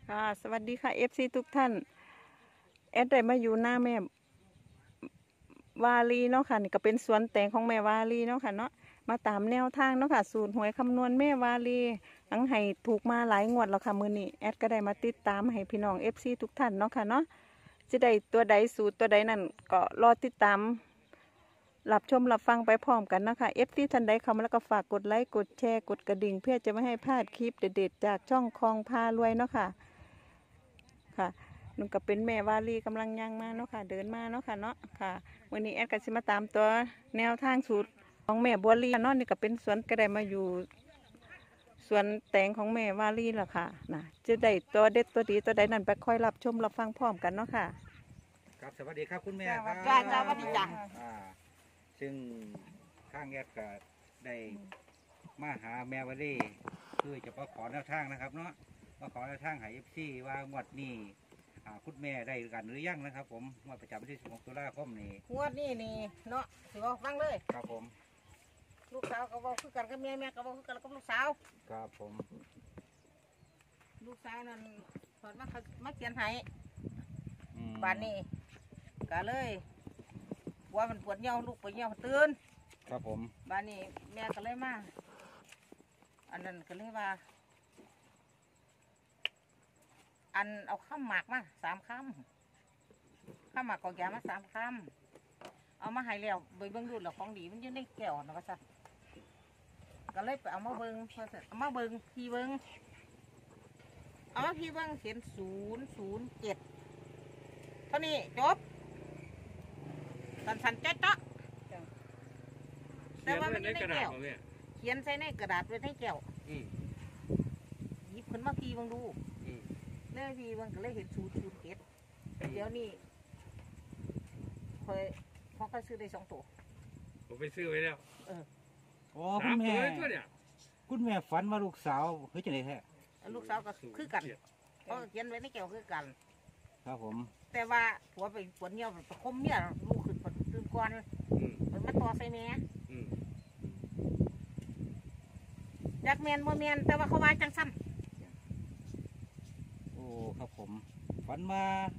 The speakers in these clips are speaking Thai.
ค่ะสวัสดีค่ะFCทุกท่านแอดได้มาอยู่หน้าแม่วาลีเนาะค่ะนี่ก็เป็นสวนแตงของแม่วาลีเนาะค่ะเนาะมาตามแนวทางเนาะค่ะสูตรหวยคำนวณแม่วาลีหลังให้ถูกมาหลายงวดแล้วค่ะมื้อนี้แอดก็ได้มาติดตามให้พี่น้องFCทุกท่านเนาะค่ะเนาะจะได้ตัวใดสูตรตัวใดนั่นก็รอติดตามรับชมรับฟังไปพร้อมกันนะคะFCท่านใดเข้ามาแล้วก็ฝากกดไลค์กดแชร์กดกระดิ่งเพื่อจะไม่ให้พลาดคลิปเด็ดๆจากช่องคลองพารวยเนาะค่ะค่ะนุ่นก็เป็นแม่วาลีกำลังย่างมาเนาะค่ะเดินมาเนาะค่ะเนาะค่ะวันนี้แอดก็สิมาตามตัวแนวทางสูตรของแม่บัวลีเนาะนี่ก็เป็นสวนก็ได้มาอยู่สวนแตงของแม่วาลีแล้วค่ะนะจะได้ตัวเด็ดตัวดีตัวใดนั่นไปค่อยรับชมรับฟังพร้อมกันเนาะค่ะครับสวัสดีครับคุณแม่ครับจ้าสวัสดีจ้ะซึ่งข้างแอดก็ได้มาหาแม่วาลีคือจะมาขอแนวทางนะครับเนาะมาขอแนวทางหายFCว่างวดนี้คุณแม่ได้กันหรือยังนะครับผมงวดประจำวันที่16 ตุลาคมนี้งวดนี้นี่เนาะสิบอกฟังเลยครับผมลูกสาวก็บอกคือกันกับแม่แม่ก็บอกคือกันกับลูกสาวครับผมลูกสาวนั่นสอนมาเขียนให้อืมบ้านนี้ก็เลยว่ามันปวดเยี่ยวลูกปวดเยี่ยวมันตื่นครับผมบ้านนี้แม่ก็เลยมาอันนั้นก็เลยว่า อันเอาข้ามหมากมา3 คำข้ามหมากกอกยามา3 คำเอามาให้แล้วไปเบิ่งดูแล้วของดีมันอยู่ในแก้วนะว่าซั่นก็เลยไปเอามาเบิ่งพอเสร็จเอามาเบิ่งพี่เบิ่งเอามาพี่เบิ่งเขียน007เท่านี้จบสันๆจ๊ะแต่ว่ามันอยู่ในแก้วเขียนใส่ในกระดาษไว้ในแก้วหยิบขึ้นมาพี่เบิ่งดูเลยพี่เบิ่งก็เลยเห็น007เดี๋ยวนี้เคยพอก็ซื้อได้2 ตัวผมไปซื้อไว้แล้วโอ้สาคุมณตัวแม่เลยตัวเนี่ยคุณแม่ฝันว่าลูกสาวเฮ้ยจะไหนแท้ลูกสาวก็คือกันเพราะเขียนไว้ในแก้วคือกันครับผมแต่ว่าผัวไปปวดเงี้ยวไปคมเมียลูกขึ้นปตื่นก่อนอืมมันมาต่อใส่แม่อืมจักแมนบ่แมนแต่ว่าเขาว่าจังซ้โอ้ครับผมฝันมา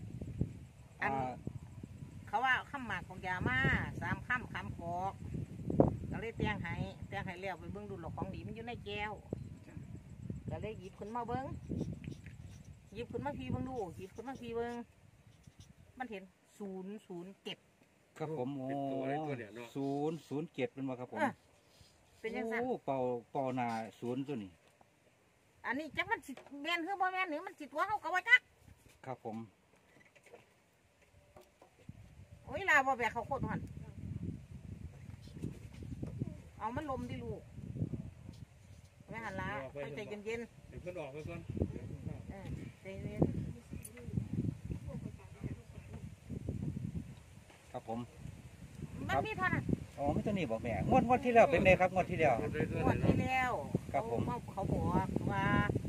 ำเขาว่าข้ามหมากของยามา3 ค่ำขอกก็เลยเตียงให้เลี้ยวไปเบิ้งดูหลอกของดีมันอยู่ในแก้วก็เลยหยิบขึ้นมาเบิ้งหยิบขึ้นมาพี่เบิ้งดูหยิบขึ้นมาพี่เบิ้งมันเห็น007 ครับผมโอ้เป็นตัวเลยตัวเนี่ยเนาะ 007เป็นมาครับผมเป็นยังไงโอ้เป่าหนา0ตัวนี้อันนี้จักมันสิแมนคือบ่แมนหรือมันสิตัวเขาก็ว่าจักครับผมโอ้ยลาบ่แบกเขาโคตรหันเอามันลมดิลูกไม่หันละให้ใจเย็นเดี๋ยวเพิ่นออกไปก่อนๆใจเย็นครับผมมันมีเท่านั้นอ๋อไม่ตัวนี้บอกแม่งวดที่แล้วเป็นไงครับงวดที่แล้วหมดเลยตัวงวดเนี่ยที่เนาะแล้วครับผมเขาบอกว่า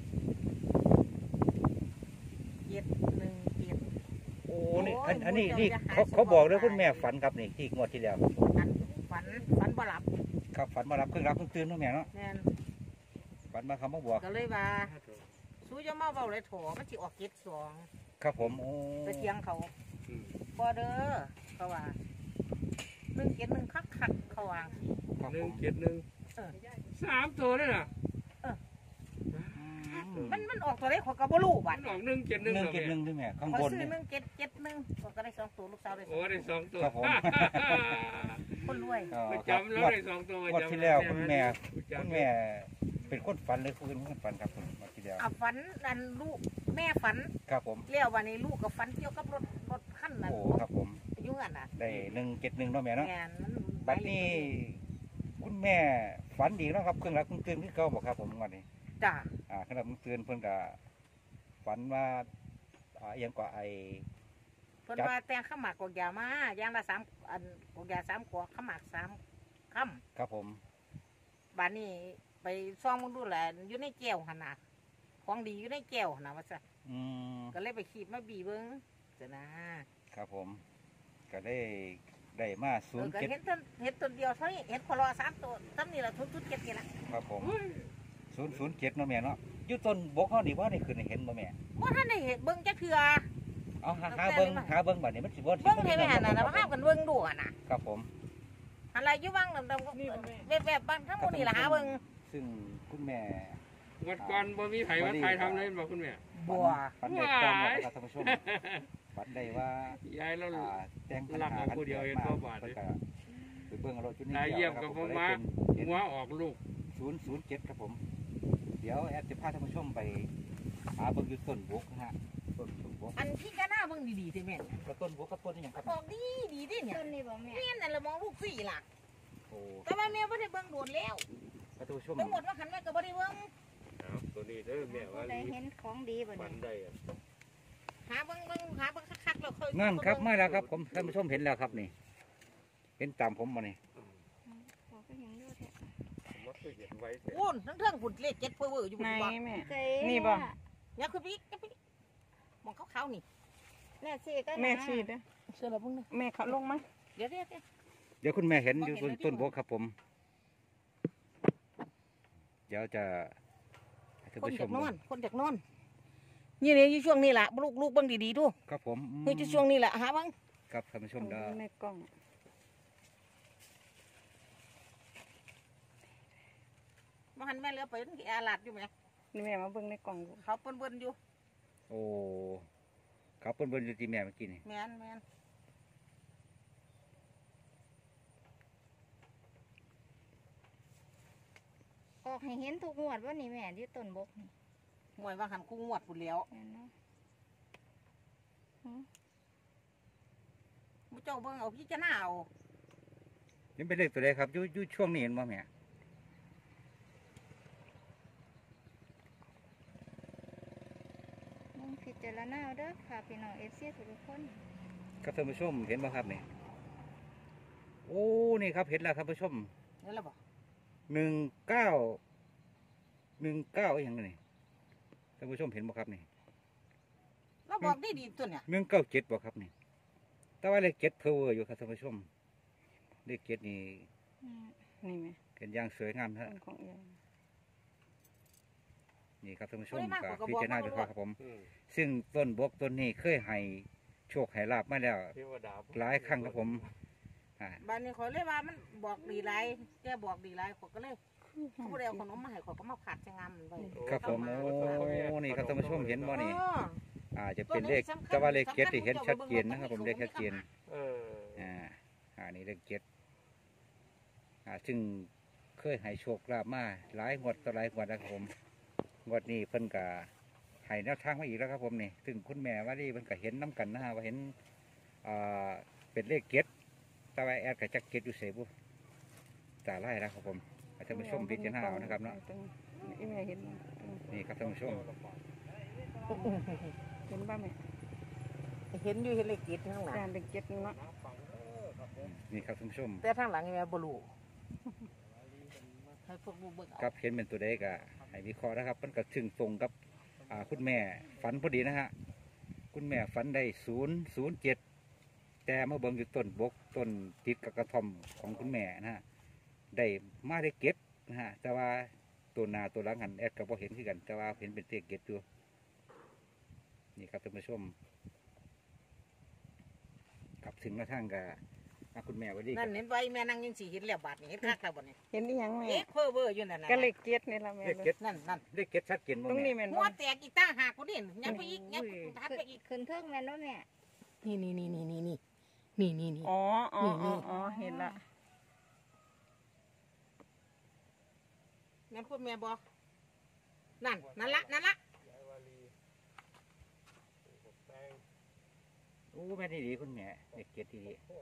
717 โอ้นี่โอ้ยอันนี้โอ้ยนี่จะหาเขาสิบอกเลยบอกคุณแม่ได้ฝันครับนี่ที่งวดที่แล้วฝันบ่หลับครับฝันมารับเครื่องรับเครื่องตื่นน้องแม่เนาะแม่นฝันมาคำมาบอกก็เลยว่าสู้จะมาเบาเลยโถมันสิออก72 ครับผมโอ้ไปเทียงเขาอืมบ่เด้อเขาว่า171คักๆเขาว่าครับหนึ่ผงมเจ็ดหนึ่งเออ 3 ตัวเลยน่ะมันออกตัวได้ขอยก็บ่รู้บัมัดนออก171 หนึ่งเหรอเจ็ดหแม่นึ่งด้วยแม่ข้างขอบนซื้อเนี่ย 1771ก็ได้2 ตัวลูกสาวได้โอ้ได้2 ตัวครับผมคนรวยอ๋อประครับจำแล้วงวดได้2 ตัวงวดที่แล้วคุณแม่ประจำคุณแม่เป็นคนฝันเลยคุณเป็นคนฝันครับผมงวดที่แล้วอ่ะฝันอันลูกแม่ฝันครับผมเลี้ยววันนี้ลูกกับฝันเกี่ยวกับรถขั้นน่ะโอ้ครับผมยุ่งอ่ะนะได้171เนาะแม่เนาะงานมันบัดนี้คุณแม่ฝันดีแล้วครับเครื่องรับเครื่องตื่นที่เก่าบอกครับผมงวดนี้จ้าเครื่องรับเครื่องตื่นเพิ่นก็ฝันว่าเอียงกว่าไอเพิ่นว่าแต่งข้าวหมากกอกยามาอย่างละ3 อันกอกยา3 กอกข้าวหมาก3 ค่ำครับผมบ้านนี้ไปซ่องมึงดูแลอยู่ในแก้วหั่นน่ะของดีอยู่ในแก้วหั่นน่ะว่าซะอืมก็เลยไปขีบมาบีเบิ่งจ้ะนะครับผมก็ได้มาศูนย์ก็เจ็ดเห็นตัวเดียวเท่านี้เห็นพอรอ3 ตัวซ้ำนี่ล่ะทุกๆ7นี่ล่ะครับผม007เนาะแม่เนาะออยู่ต้นบกเขานี่ว่าได้ขึ้นให้เห็นบ่แม่ว่าท่านได้เห็นเบิ่งจักเทื่อเอาหาเบิ่งบัดนี้มันสิบ่เบิ่งให้ไปหันน่ะนะมาห้ามกันเบิ่งดูอ่ะนะครับผมอะไรอยู่บ้างดำๆแบบๆบางทั้งหมดนี่ล่ะหาเบิ่งซึ่งคุณแม่งวดก่อนบ่มีไผว่าไทยทำเลยบอกคุณแม่บัวฝันได้ตองนะครับท่านผู้ชมฝันได้ว่ายายเราแต่งหลักเอาผู้เดียวเห็นบ่บาดเพิ่เลยนก็ไปเบิ่งเอารถจุดนี้นายเยี่ยมกับพ่อมาหัวออกลูก 007ครับผม เดี๋ยวแอดจะพาท่านผู้ชมไปหาเบิ่งอยู่ต้นบกนะฮะต้นบกอันพี่ก็น่าเบิ่งดีๆสิแม่นแล้วต้นบกกับต้นนี่หยังครับบอกดีดิเนี่ยต้นนี้บ่แม่แม่นนั่นละมองลูกสี่ล่ะโอ้แต่ว่าแม่บ่ได้เบิ่งโดนแล้วท่านผู้ชมทั้งหมดว่าคันแม่ก็บ่ได้เบิ่งเอาตัวนี้เด้อแม่ว่าได้เห็นของดีบ่ฝันเนี่ยได้อะหาเบิ่งคักๆแล้วค่อยนั่นครับมาแล้วครับผมท่านผู้ชมเห็นแล้วครับนี่ เห็นตามผมมานี่ขอก็ยังดูแท้ว่าเคยเห็นไว้แต่โอ้นทั้งเทิงฝุ่นเลข7เพ้อเวอร์อยู่ไหนบ่แม่เคยนี่บ่อย่าคือพี่มองขาวๆนี่แม่สิก็แม่ชี้เด้อเชื่อแล้วเบิ่งนี่แม่เขาลงมาเดี๋ยวเดี๋ยวคุณแม่เห็นอยู่ต้นบกครับผม เดี๋ยวจะให้ท่านคนผู้ชจากมนอนคนจากนอนนี่เลยอยู่ช่วงนี้ล่ะลูกเบิ่งดีๆดูครับผมคือจะช่วงนี้แหละหาเบิ่งครับท่านผู้ชมเด้อในกล้องบ่หันแม่เหลือไปมันสิอาลาดอยู่แหมนี่แม่มาเบิ่งในกล่องดูเขาเปิ้นๆอยู่โอ้ครับเพิ่นอยู่ที่แม่เมื่อกี้นี่แม่นออกให้เห็นทุกงวดว่านี่แม่ที่ต้นบกนี่หวยว่าหันกูงวดพุ่นแล้วแม่นเนาะมุเจ้าเบิ่งเอาพี่จะหน้าเอายังเป็นเลขตัวใดครับอยู่ช่วงนี้เห็นบ่แม่มึงพิจารณาเอาเด้อค่ะพี่น้อง FC ทุกคนครับท่านผู้ชมเห็นบ่ครับนี่โอ้นี่ครับเห็นแล้วครับท่านผู้ชมเดี๋ยวละบ่ 19อย่างนี้ท่านผู้ชมเห็นบ่ครับนี่เราบอกดีๆตัวเนี่ย 197บ่ครับนี่แต่ว่าเลข7เพอเวอร์อยู่ครับท่านผู้ชมเลข7นี่อืมนี่แม่เห็นอย่างสวยงามฮะต้นของเอียงนี่ครับท่านผู้ชมก็พิจารณาดูครับผม ซึ่งต้นบกต้นนี้เคยให้โชคให้ลาบมาแล้วเทวดาหลายครั้งครับผมบ้านนี้ขอยเลยว่ามันบอกดีหลายแกบอกดีหลายขอยก็เลยผู้ใดเอาขนมมาให้ขอยก็มาผัดจะงามมันไว้ครับผมโอ้นี่ครับท่านผู้ชมเห็นบ่นี่อ๋อจะเป็นเลขแต่ว่าเลขเจ็ดที่เห็นชัดเจนนะครับผมเลขชัดเจนเออนี่เลขเจ็ดซึ่งเคยให้โชคลาภมาหลายงวดต่อหลายงวดนะครับผมงวดนี้เพิ่นก็ให้แนวทางมาอีกแล้วครับผมนี่ซึ่งคุณแม่ว่านี่เพิ่นก็เห็นน้กันนะฮะว่าเห็นเป็นเลขเจ็ดแต่ว่าแอดกับจักเจ็ดอยู่เสบุตาไล่แล้วครับผมให้ท่านผู้ชมพิจารณาเอานะครับเนาะนี่แม่เห็นบ่นี่ครับท่านผู้ชมเห็นบ้างไหมเห็นอยู่เห็นเลข7ข้างหลังการเป็นเจ็ดเนาะนี่ครับท่านผู้ชมแต่ข้างหลังนี่แม่บ่รู้ให้พวกลูกเบิ่งคเอารับเห็นเป็นตัวใดก็ให้วิเคราะห์นะครับมันก็ถึงตรงกับคุณแม่ฝันพอดีนะฮะคุณแม่ฝันได้007แต่เมื่อเบิ่งอยู่ต้นบกต้นติดกับกระท่อมของคุณแม่นะฮะได้มาได้เก็บนะฮะแต่ว่าตัวหนาตัวหลังหันแอดก็บ่เห็นคือกัน แต่ว่าเห็นเป็นเลขเก็บอยู่นี่ครับท่านผู้ชมครับถึงมาทางกับคุณแม่ไว้ดีนั่นเห็นไว้แม่นั่งยังสิเห็นแล้วบาดนี้เห็นคักแล้วบ่นี่เห็นอีหยังแม่เพ้อเว้ออยู่นั่นน่ะก็เลขเจ็ดนี่ละแม่เลขเก็บนั่นเลขเก็บชัดเจนบ่ตรงแม่นี้แม่นหับ่วแตกอีกตั้งหากกูนี่ยับไปอีกยับทัดไปอีกขึ้นเทิงแม่นบ่แม่นี่อ๋อเห็นละแม่พูดแม่บอกนั่นละโอ้แม่ดีคุณแม่เลขเก็บดี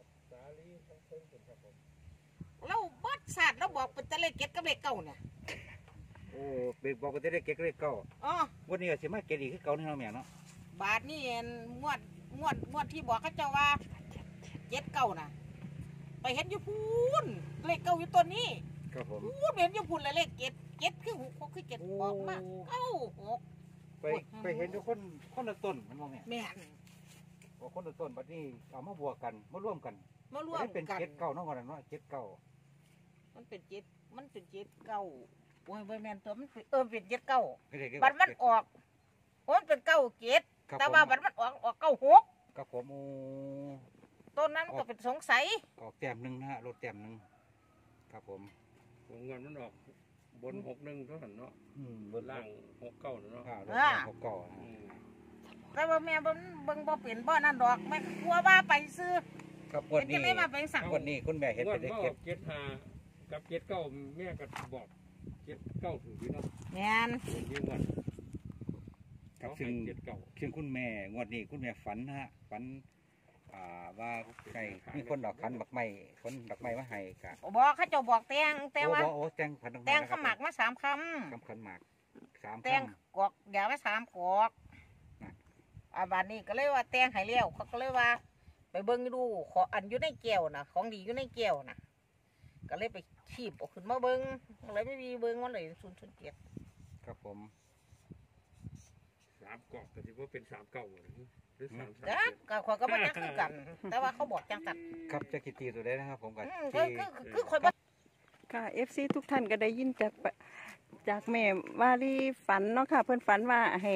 เราบดศาสตร์เราบอกเป็นตะเลขเก็ดกับเลขเก่าเนี่ยโอ้เบกบอกว่าจะได้เก็บเลขเก้าอ๋อวันนี้ก็สิมาเก็บอีกคือเก่านี่เนาะแม่เนาะบาทนี่เห็นงวดที่บอกเขาเจ้าว่าเจ็ดเก่าน่ะไปเห็นอยู่พูนเลขเก่าอยู่ตัวนี้ครับผมพูนเห็นอยู่พูนเลยเลขเจ็ดคือหกคือเจ็ดบอกมาเก้าหกไปเห็นทุกคนละต้นมันมองแม่แม่นว่าคนละต้นบัดนี้เอามาบวกกันมาร่วมกันมาร่วมได้เป็นกันเก็บเก้าเนาะวันนั้นเนาะเก็บเก้ามันเป็นเจ็ดเก้าโอ้อ้ยบ่แม่นตัวมันเป็นเจ็ดเก้าไม่ได้เรียกบัว่าดมันออกโอ้ยเป็นเก้าเจ็ดครับแต่ว่าผมบัดมันออกเก้าหกครับผมโอ้ต้นนั้นก็เป็นสงสัยออกแต้มหนึ่งนะฮะรถแต้มหนึ่งครับผมผมเงินมันออกบน61เท่านั้นเนาะบนล่าง69เนาะรถแต้มหกเก่านะอืมแต่ว่าแม่เบิ่งบ่เป็นบ่นั่นดอกแม่กลัวว่าไปซื้อครับเป็นจะได้มาเป็นสั่งวันนี้คุณแม่เห็นงวเป็ดนเลขว่าเก็บ 75กับ79แม่ก็บอก79ถูกอยู่เนาะแม่นมีงวดครับซึ่ง 79 ซึ่งคุณแม่งวดนี้คุณแม่ฝันนะฮะฝันว่าไก่มีคนดอกขันดอกไม้คนดอกไม้มาให้กะบอกเขาเจ้าบอกแต่ว่าโอ้แตงพันดอกไม้แต่งขมักนะมา3คครับขันหมากสามำแต่งคำกอกยามา3กอกน่ะบัดนี้ก็เลยว่าแต่งให้แล้วเขาก็เลยว่า ไปเบิ่งดูขออันอยู่ในแก้วน่ะของดีอยู่ในแก้วน่ะก็เลยไปขีบเอาขึ้นมาเบิ่งเลยไม่มีเบิ่งมันเลย007 ครับผม 3กอกก็สิว่าเป็น39บ่หรือ3 จ้ะก็ข่อยก็บ่จักคือกัน แต่ว่าเขาบอกจังกันครับจะกี่ตีตัวได้นะครับผมกับก็ที่คือข่อยบ่ค่ะ FC ทุกท่านก็ได้ยินจากแม่วาลีฝันเนาะค่ะ เพิ่นฝันว่าให้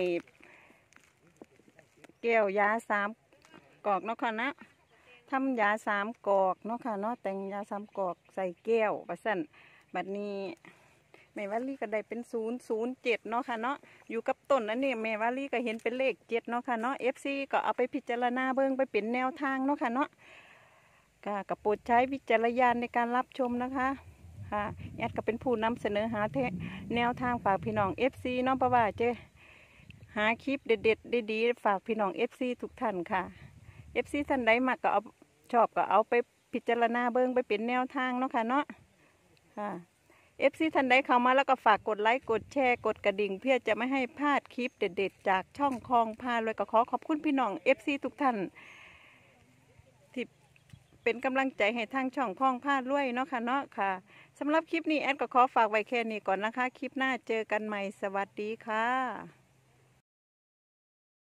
แก้วยา3 กอกเนาะค่ะนะทำยา3 กอกเนาะค่ะเนาะแต่งยา3 กอกใส่แก้วว่าซั่นบัดนี้แม่วาลีก็ได้เป็น007เนาะค่ะเนาะอยู่กับต้นอันนี้แม่วาลีก็เห็นเป็นเลข7เนาะค่ะเนาะ FC ก็เอาไปพิจารณาเบิ่งไปเป็นแนวทางเนาะค่ะเนาะก็โปรดใช้วิจารณญาณในการรับชมนะคะค่ะแอดก็เป็นผู้นำเสนอหาแนวทางฝากพี่น้อง FC เนาะเพราะว่าเจหาคลิปเด็ดๆดีๆฝากพี่น้อง FC ทุกท่านค่ะ FC ท่านใดมักก็เอาชอบก็เอาไปพิจารณาเบิ่งไปเป็นแนวทางเนาะค่ะเนาะค่ะ FC ท่านใดเข้ามาแล้วก็ฝากกดไลค์กดแชร์กดกระดิ่งเพื่อจะไม่ให้พลาดคลิปเด็ดๆจากช่องคลองพาเลยก็ขอบคุณพี่น้อง FC ทุกท่านที่เป็นกำลังใจให้ทางช่องคลองพาด้วยเนาะค่ะเนาะค่ะสำหรับคลิปนี้แอดก็ขอฝากไว้แค่นี้ก่อนนะคะ คลิปหน้าเจอกันใหม่สวัสดีค่ะ